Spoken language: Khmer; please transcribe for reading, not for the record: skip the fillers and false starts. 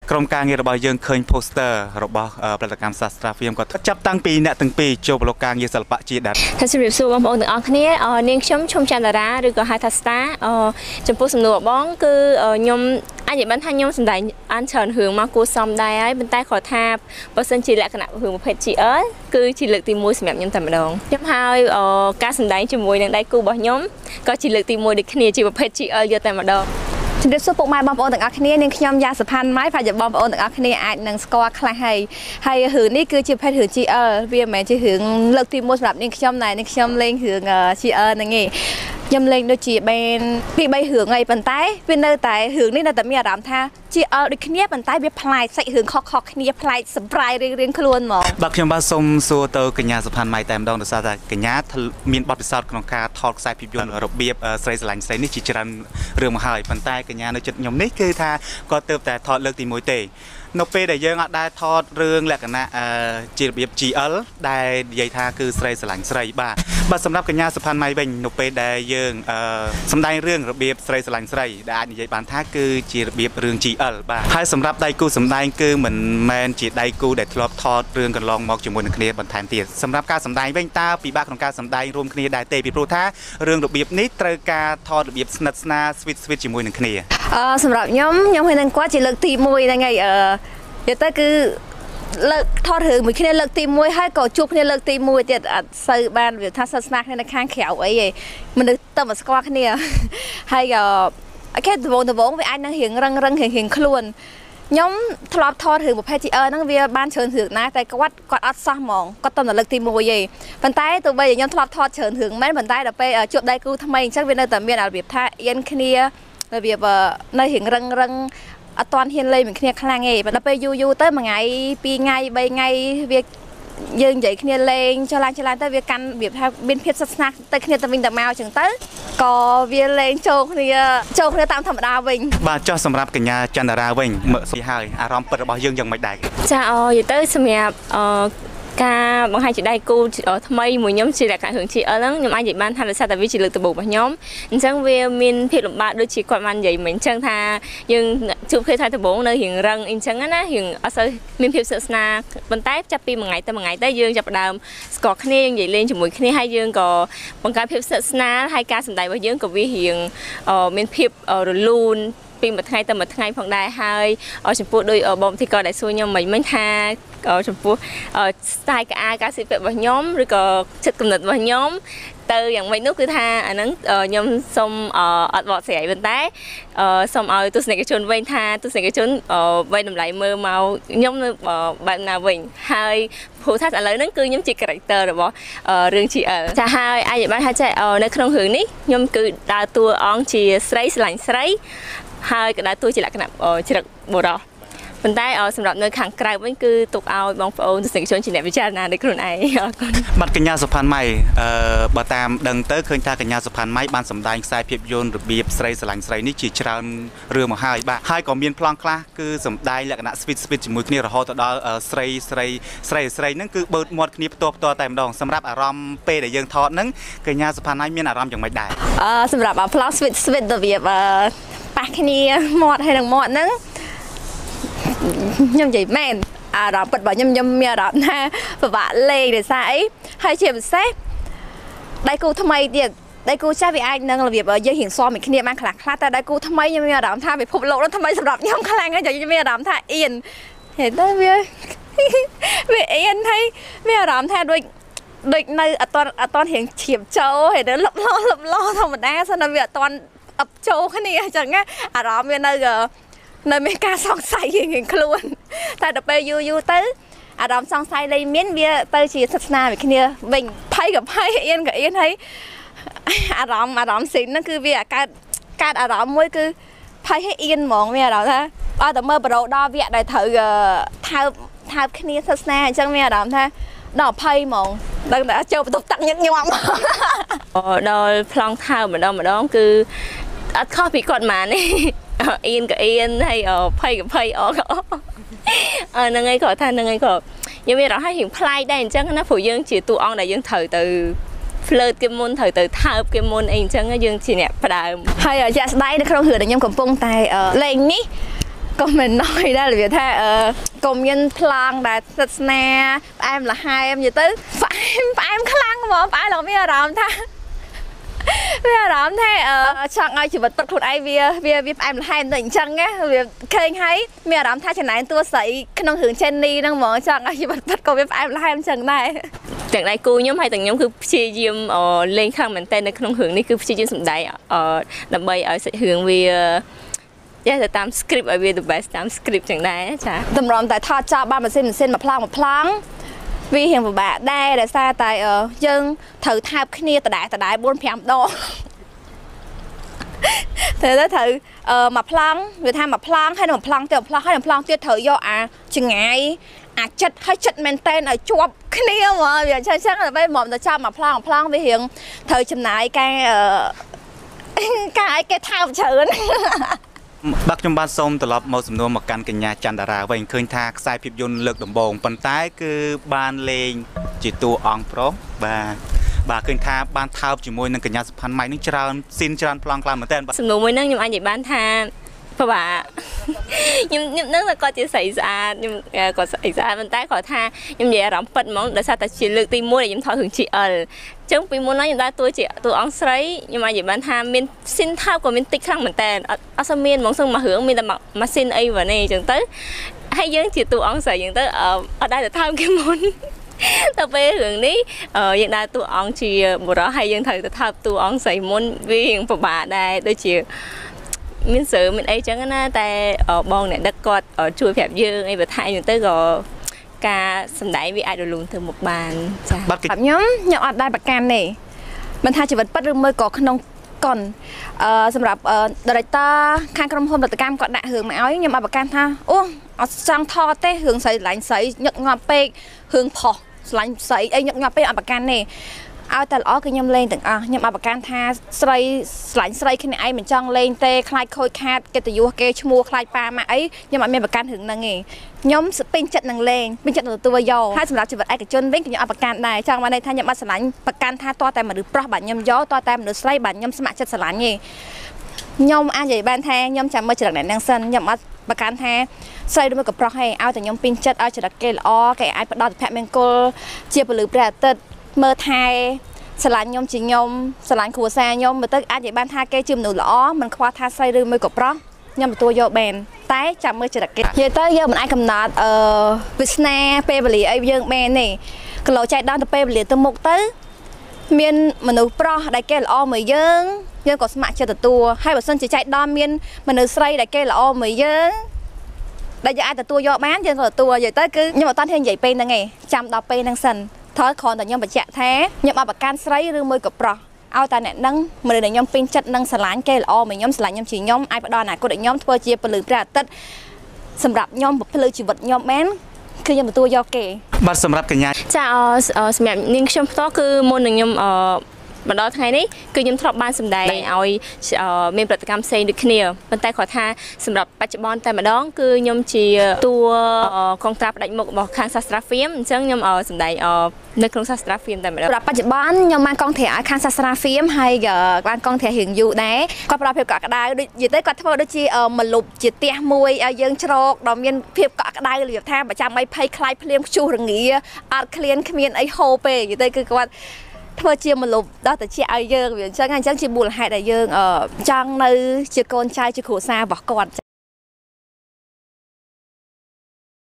ក្រុមការងាររបស់យើងឃើញ poster របស់ផលិតកម្មសាស្ត្រាហ្វៀមក៏ចាប់តាំងពីអ្នកទាំងពីរចូលប្រឡូកការងារសិល្បៈជាដាច់ថាជំរាបសួរបងប្អូនទាំងអស់គ្នានាងខ្ញុំឈុំចន្ទរាឬក៏ហៅថា Star ចំពោះសំណួរបងគឺខ្ញុំអាចនិយាយបានថាខ្ញុំសម្ដែងអានច្រើនរឿងមកគួរសមដែរហើយប៉ុន្តែគាត់ថាបើសិនជាលក្ខណៈរឿងប្រភេទ GL គឺជាលើកទី1សម្រាប់ខ្ញុំតែម្ដងខ្ញុំហើយការសម្ដែងជាមួយនឹងដៃគូរបស់ខ្ញុំក៏ជាលើកទី1ដូចគ្នាជាប្រភេទ GL យកតែម្ដងជំរាបសួរពុកម៉ែបងប្អូនទាំងអស់គ្នានាងខ្ញុំយ៉ាសុផាន់ម៉ៃប្រហែលជាបងប្អូនទាំងអស់គ្នាអាចនឹងស្គាល់ខ្លះហើយរឿងនេះគឺជាប្រភេទរឿង GL វាមិនមែនជារឿងលើកទី1សម្រាប់នាងខ្ញុំដែរនាងខ្ញុំលេងរឿង GL ហ្នឹងឯងខ្ញុំលេងដូចជាបានពី3រឿងហើយប៉ុន្តែវានៅតែរឿងនេះនៅតែមានអារម្មណ៍ថា GL ដូចគ្នាប៉ុន្តែវាប្លែកសាច់រឿងខុសៗគ្នាប្លែកសម្ប្រាយរៀងៗខ្លួនហ្មងបាទខ្ញុំបាទសូមសួរទៅកញ្ញាសុផាន់ម៉ៃតែម្ដងដោយសារតែកញ្ញាមានបទពិសោធន៍ក្នុងការថតខ្សែភាពយន្តរបៀបស្រីស្រឡាញ់ស្រីនេះជាច្រើនរឿងមកហើយប៉ុន្តែកញ្ញានៅចិត្តខ្ញុំនេះគឺថាគាត់ទើបតែថតលើកទី1ទេនៅពេលដែលយើងអត់ដែរថតរឿងលក្ខណៈជារបៀប GL ដែលនិយាយថាគឺស្រីស្រឡាញ់ស្រីបាទសម្រាប់កញ្ញាសុផាន់ម៉ៃវិញនៅពេលដែលយើងសម្ដែងរឿងរបៀបស្រីស្រឡាញ់ស្រីដែលអាចនិយាយបានថាគឺជារបៀបរឿង GL បាទហើយសម្រាប់ដៃគូសម្ដែងគឺមិនមែនជាដៃគូដែលធ្លាប់ថតរឿងកន្លងមកជាមួយនឹងគ្នាបន្ថែមទៀតសម្រាប់ការសម្ដែងវិញតើពិបាកក្នុងការសម្ដែងរួមគ្នាដែរទេពីព្រោះថារឿងរបៀបនេះត្រូវការថតរបៀបស្និទ្ធស្នាលស្វីតជាមួយនឹងគ្នាសម្រាប់ខ្ញុំហើយនឹងគាត់ជាលើកទី1ហ្នឹងហើយនិយាយទៅគឺលើកថតរឿងមួយគ្នាលើកទី1ហើយក៏ជួបគ្នាលើកទី1ទៀតអត់សូវបានវាថាសិស្សស្នាគ្នានៅខាងក្រៅអីទេមនុស្សទៅមកស្គាល់គ្នាហើយអូខេដំបូងវាអាចនឹងរៀងរឹងរៀងខ្លួនខ្ញុំធ្លាប់ថតរឿងប្រភេទ GL ហ្នឹងវាបានច្រើនរឿងណាស់តែគាត់អត់សោះហ្មងគាត់ទៅលើកទី1ទេប៉ុន្តែទោះបីខ្ញុំធ្លាប់ថតច្រើនរឿងមែនប៉ុន្តែដល់ពេលជួបដៃគូថ្មីអញ្ចឹងវានៅតែមានរបៀបថាអៀនគ្នារបៀបនៅរៀងរឹងអត់ទាន់ហ៊ានលេងមួយគ្នាខ្លាំងទេប៉ុន្តែពេលយូរទៅមួយថ្ងៃ2ថ្ងៃ3ថ្ងៃវាយើងនិយាយគ្នាលេងចុះឡើងទៅវាកាន់របៀបថាមានភាពស្និទ្ធស្នាលទៅគ្នាទៅវិញទៅមកអញ្ចឹងទៅក៏វាលេងចូលគ្នាតាមធម្មតាវិញបាទចុះសម្រាប់កញ្ញាចន្ទរាវិញមើលស៊ីហើយអារម្មណ៍ពិតរបស់យើងយ៉ាងម៉េចដែរចានិយាយទៅសម្រាប់ការបង្ហាញជាដៃគូថ្មីមួយខ្ញុំជាលក្ខណៈរឿង GL ហ្នឹងខ្ញុំអាចនិយាយបានថាដោយសារតែវាជាលើកដំបូងរបស់ខ្ញុំអញ្ចឹងវាមានភាពលំបាកដូចជាគាត់បាននិយាយមិញអញ្ចឹងថាយើងជួបគ្នាថ្ងៃដំបូងនៅរៀងរឹងអញ្ចឹងណារៀងអត់សូវមានភាពស្និទ្ធស្នាលប៉ុន្តែចាប់ពីមួយថ្ងៃទៅមួយថ្ងៃទៅយើងចាប់ផ្ដើមស្គាល់គ្នាយើងនិយាយលេងជាមួយគ្នាហើយយើងក៏បង្កើតភាពស្និទ្ធស្នាលហើយការសម្ដែងរបស់យើងក៏វារៀងមានភាពរលូនពីមួយថ្ងៃទៅមួយថ្ងៃផងដែរហើយចំពោះដោយបងទីក៏ដែលសួរខ្ញុំមិញថាចំពោះ style ការស្លៀកពាក់របស់ខ្ញុំឬក៏ចិត្តគំនិតរបស់ខ្ញុំទៅយ៉ាងម៉េចនោះគឺថាអាហ្នឹងខ្ញុំសូមអត់បកស្រាយប៉ុន្តែសូមឲ្យទស្សនិកជនវិញថាទស្សនិកជនវាយតម្លៃមើលមកខ្ញុំនៅបែបណាវិញហើយព្រោះថាឥឡូវហ្នឹងគឺខ្ញុំជា character របស់រឿង GL ចាហើយអាចនិយាយបានថាចេះនៅក្នុងរឿងនេះខ្ញុំគឺដើរតួអង្គជាស្រីស្រឡាញ់ស្រីហើយក៏ដើរតួជាលក្ខណៈជ្រឹកបុរសប៉ុន្តែសម្រាប់នៅខាងក្រៅវិញគឺទុកឲ្យបងប្អូនទស្សនិកជនជាអ្នកពិចារណាដោយខ្លួនឯងអរគុណបាទកញ្ញាសុផាន់ម៉ៃបើតាមដឹងទៅឃើញថាកញ្ញាសុផាន់ម៉ៃបានសម្ដែងខ្សែភាពយន្តរបៀបស្រីស្រឡាញ់ស្រីនេះជាច្រើនរឿងមកហើយបាទហើយក៏មានប្លង់ខ្លះគឺសម្ដែងលក្ខណៈស្វីតជាមួយគ្នារហូតទៅដល់ស្រីហ្នឹងគឺបើកមាត់គ្នាផ្ទាល់តែម្ដងសម្រាប់អារម្មណ៍ពេលដែលយើងថតហ្នឹងកញ្ញាសុផាន់ម៉ៃមានអារម្មណ៍យ៉ាងម៉េចដែរសម្រាប់ប្លង់ស្វីតរបៀបប៉ះគ្នាមាត់ហើយនឹងមាត់ហ្នឹងខ្ញុំនិយាយមែនអារម្មណ៍ពិតរបស់ខ្ញុំមានអារម្មណ៍ថាពិបាកលេងដោយសារអីហើយជាពិសេសដៃគូថ្មីទៀតដៃគូចាស់វាអាចនឹងរបៀបយើងរៀងសមមួយគ្នាបានខ្លះតែដៃគូថ្មីខ្ញុំមានអារម្មណ៍ថាពិភពលោកនោះថ្មីសម្រាប់ខ្ញុំខ្លាំងហើយខ្ញុំមានអារម្មណ៍ថាអៀនហេតុតែវាអៀនហើយមានអារម្មណ៍ថាដូចនៅអត់តរៀងឈៀបចូលហើយទៅលប់លោធម្មតាសិនតែវាអត់តអបចូលគ្នាអញ្ចឹងអារម្មណ៍វានៅមានការសង្ស័យរៀងខ្លួនតែដល់ពេលយូរទៅអារម្មណ៍សង្ស័យលេងមានវាទៅជាសិទ្ធស្នាមួយគ្នាវិញភ័យក៏ភ័យអៀនក៏អៀនហើយអារម្មណ៍ស៊ីនហ្នឹងគឺវាកើតអារម្មណ៍មួយគឺភ័យឲ្យអៀនហ្មងមានអារម្មណ៍ថាអត់តែមើលប្រូដល់វគ្គដែលត្រូវថើបគ្នាសិទ្ធស្នាអញ្ចឹងមានអារម្មណ៍ថាដល់ភ័យហ្មងដឹងតែចូលបន្ទប់ទឹកញឹកញាប់ដល់ប្លង់ថើបម្ដងគឺអត់ខុសពីគាត់ហ្មងទេអៀនក៏អៀនហើយភ័យក៏ភ័យអក៏ហ្នឹងឯងគាត់ថាហ្នឹងឯងក៏ខ្ញុំមានអារម្មណ៍ថារៀងប្លែកដែរអញ្ចឹងណាព្រោះយើងជាតួអង្គដែលយើងត្រូវទៅផ្លើតគេមុនត្រូវទៅថើបគេមុនអីអញ្ចឹងយើងជាអ្នកផ្ដើមហើយជាក់ស្ដែងនៅក្នុងរឿងដែលខ្ញុំកំពុងតែលេងនេះ có mình nói đó là việc tha cùng nhân plan đã thật nè em là hai em gì tới phải em khăn mà phải là bây làm tha bây làm thế chọn ai chỉ vật tập thuật ai vì em là hai định chăng á việc khen hay bây làm tha chẳng này tôi sấy không hưởng trên đi đang mở chọn ai chỉ vật tập của em là hai em chẳng này จากnày cô nhóm hay từng nhóm cứ chia diêm lên khăn mình tên không hưởng đi cứ chia diêm sủng đại đầm bay ở sẽ hưởng vìจะตามสคริปต์ไอเวีย the best ตามสคริปต์จังได้จ้ะตำรวจแต่ทอดจอบบ้านมาเส้นมาพลางvì hiện của bạn đây là sao tại dân thử tháp kia tại đại buôn phèm đo thế đó thử mà plang người tham mà plang hay là plang tiêu thử do chừng ngày chất hay chất maintain ở chuột kia mà bây giờ chắc là bây giờ là cho mà plang vì hiện thử chừng này cái thao chớn bác trong ban sông từ lọp màu sầm nô một căn cái nhà chăn đà ra vậy khơi thác sai phim yun lực đồng bồn bàn tay cứ ban lên chỉ tu on pro bà khơi thác ban thao chỉ môi nâng cái nhà sập máy nước tràn xin tràn plang làm một tên sầm nô môi nâng nhưng anh vậy ban thaเพราะว่าnhưngนึกlà có chỉ xảy ra nhưng có xảy ra bàn tay có tha nhưng vậy rắm bật món để sao ta chỉ lực tìm mua để chúng thọ hưởng chị trong vì muốn nói chúng ta tôi chỉ tôi ăn sấy nhưng mà vậy bạn tham miên xin thao của miên tích khăn mình tên ở sau miên mong xong mà hưởng miên là mà xin ấy vào này chẳng tới hay dân chỉ tôi ăn sấy chẳng tới ở đây là tham cái món tao về hưởng đi hiện tại tôi ăn chỉ bữa đó hay dân thầy tôi tham tôi ăn sấy món vì hiện của bà đây tôi chỉ mình sự mình ấy chẳng na tại ở bon này đất cọt ở chui phèm dương ấy và thay những tới gò ca sầm đáy vì ai đồ luôn từ một bàn bạn nhóm nhận ở đây bạc can này mình thay chỉ vật bắt rừng mơi có khăn còn sầm rạp đời ta khang cầm hôm đời cam còn đại hưởng mày nhưng mà bạc can tha ô sang tho té hưởng sấy lạnh sấy nhật ngọt pe hưởng phò lạnh sấy ấy nhật ngọt pe ở bạc can này ao ta ló cái nhâm lên từng nhâm ở bạc can tha sấy lạnh sấy khi này ai mình chọn lên tê khai khôi khát cái từ vua kê mua khai pa mà ấy nhưng mà mình bạc can hưởng năng nghề nhóm pin chặt năng lên pin chặt từตัวย่อถ้าสำหรับชีวิตไอ้กับจนเว้นกับยอประกันได้ช่างมาในท่านยอมาสลายประกันท่าตัวแต่มาดูปลาบัตรยอมย่อตัวแต่มาดูสไลด์บัตรยอมสมัครจัดสลายนี่ยอมอันใหญ่บ้านแท้ยอมจำมาจากไหนนางสันยอมมาประกันแท้สไลด์ด้วยกับปลาให้เอาแต่ยอมปนจัดเอาจากเกลอแกไอ้ประดอดแพะเมงโกเจียบหรือประเติดเมื่อไทยสลายยอมจียอมสลายขัวแซยอมมาตึกอันใหญ่บ้านท่าแกจิ้มหนูล้อมันคว้าท่าไซด์ด้วยมือกับปลาnhâmตัวโยแบนแต่จำมือจะดักเก็ตเยอะเต้เยอะมันไอ้กำนัดวิสเน่เปเบลีไอ้ยังแบนนี่ก็เราใจด้านตัวเปเบลีตัวมุกเต้เมียนมนุษย์ปลอได้แก่ละอเหมยยังก็สมัครเจอตัวให้แบบส่วนใจด้านเมียนมนุษย์ใส่ได้แก่ละอเหมยได้จะไอ้ตัวโยแบนยังตัวเยอะเต้คือยังบอกตอนเที่ยงใหญ่เป็นยังไงจำดาวเป็นนังสันทอดคอนแต่ยังแบบแฉะแท้ยังเอาปากการใส่หรือมือกับปลอเอาแต่เนี่ยนั่งมือเดี๋ยวย่อมเป็นจัดนั่งสลายแก่ละอเหมือนย่อมสลายย่อมฉีย่อมไอ้ปะดอนน่ะก็เดี๋ยวย่อมทั่วเจียปลือประตัดสำหรับย่อมปลือชีวิตย่อมแม้นคือย่อมตัวยอเก๋บัดสำหรับกันยาจะสำหรับนิ่งชมก็คือโมหนึ่งย่อมบัดดอไงนี่คือย่อมทรอบบ้านสำได้เอาเมนปฏิกรรมเซนดึกเนี่ยมันแต่ขอท่าสำหรับปัจจุบันแต่มาดองคือย่อมจีตัวกองทัพดักหมกบอกข้างศาสตราฟิล์มซึ่งย่อมสำได้ในโครงศาสตราฟิล์มแต่มาดองปัจจุบันย่อมมากองเถียข้างศาสตราฟิล์มให้บ้านกองเถียหิงอยู่ได้ก็ปลาเพียบกะได้อยู่ได้ก็ทั้งหมดด้วยจีมันหลุดจีเตี้ยมวยยังโชกดอมยันเพียบกะได้หรือแทบประจำไม่ไพ่คลายเพลียมชูรึงงี้อาเคลียนขมิ้นไอโฮเปอยู่ได้คือว่าเพื่อเชี่ยมันหลบได้แต่เชี่ยไอเยอะอย่างเช่นงั้นฉันเชี่ยบุญให้แต่เยอะจังในเชี่ยโกนชายเชี่ยขู่ซาบอกก่อน